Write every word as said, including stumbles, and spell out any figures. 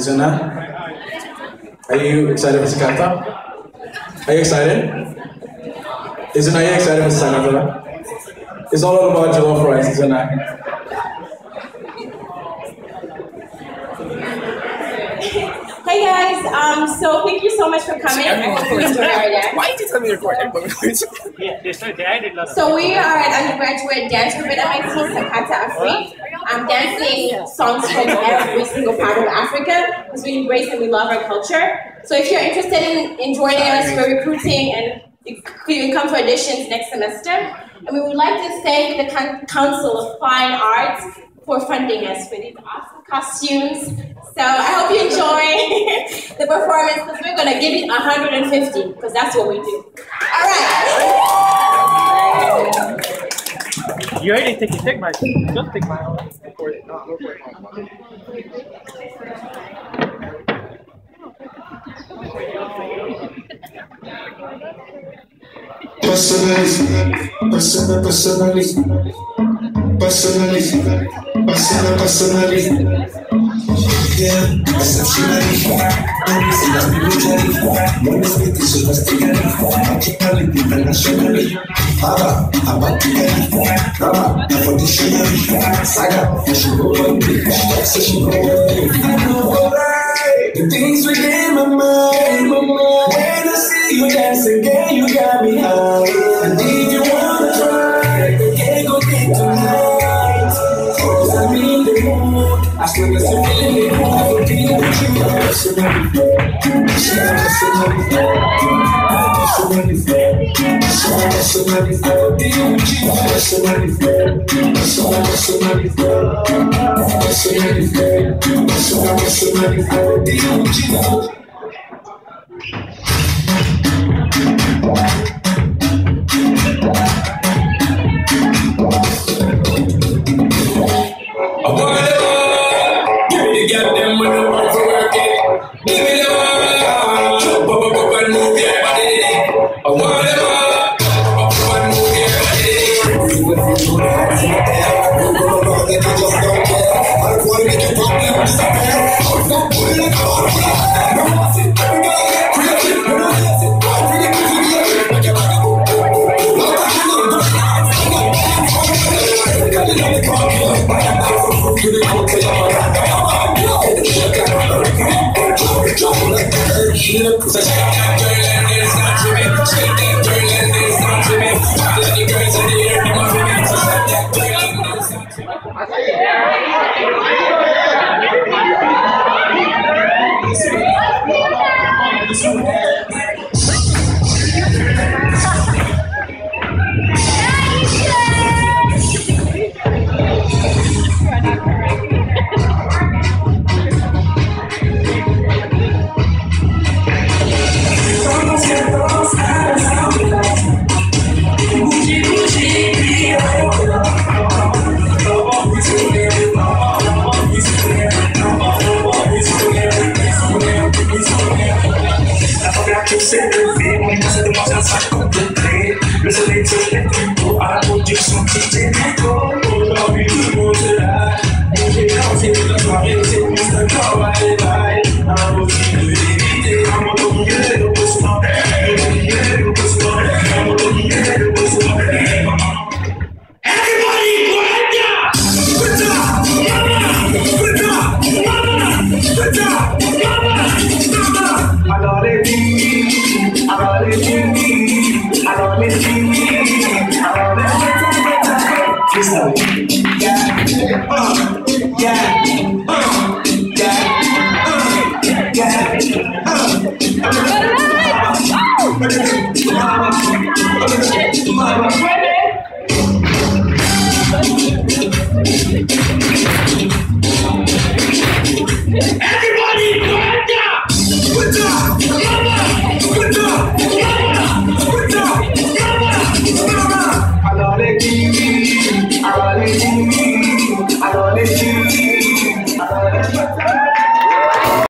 Zuna. Are you excited for Sakata? Are you excited? Isn't are you excited for Sakata? It's all about jollof rice, isn't it? Hey guys, um, so thank you so much for coming. I hope you enjoyed our dance. Why did you tell me to record? Yeah, they started, I did last So we are an undergraduate dance group at M I T, Sakata Afri. I'm dancing songs from every single part of Africa because we embrace and we love our culture. So if you're interested in, in joining us, we're recruiting and you can come for auditions next semester. And we would like to thank the Council of Fine Arts for funding us for these awesome costumes. So I hope you enjoy the performance because we're going to give it one hundred fifty because that's what we do. All right. You already take it, take my, just take my own. Record it, not record it. Personally, personally, personally, personally, personally, personally, yeah, exceptionally, everything that's military, money speaking sophistically, practically, internationally, Aba, abatically, Rama, for dictionary, Saga, she go on me, she she go on me. The things within my mind, my mind. When I see you dancing, girl, you got me high. And if you wanna try, you can't go get tonight. Cause I'm in the mood. As long as you're feeling it, I will be with you. Personally, personally, personally, personally, I will be with you. Personally, personally, personally, personally, I will be with you. I want it all. Give me the goddamn money for working. Give me the one. Jump up, up, up and move your body. I want it all. Up, up and move your body. You will feel so nice in the air. You will know that you just don't care. I want to make your problem disappear. I'm not putting it on. No, I see every girl get crazy. You know that's it. I really give you the other. Make your body go. Yeah.